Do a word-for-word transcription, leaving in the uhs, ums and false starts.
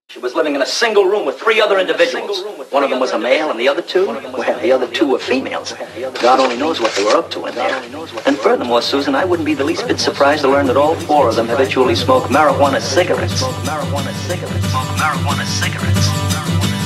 She was living in a single room with three other individuals. One of them was a male, and the other two, well, the other two were females. God only knows what they were up to in there. And furthermore, Susan, I wouldn't be the least bit surprised to learn that all four of them habitually smoke marijuana cigarettes. Marijuana cigarettes. Marijuana cigarettes.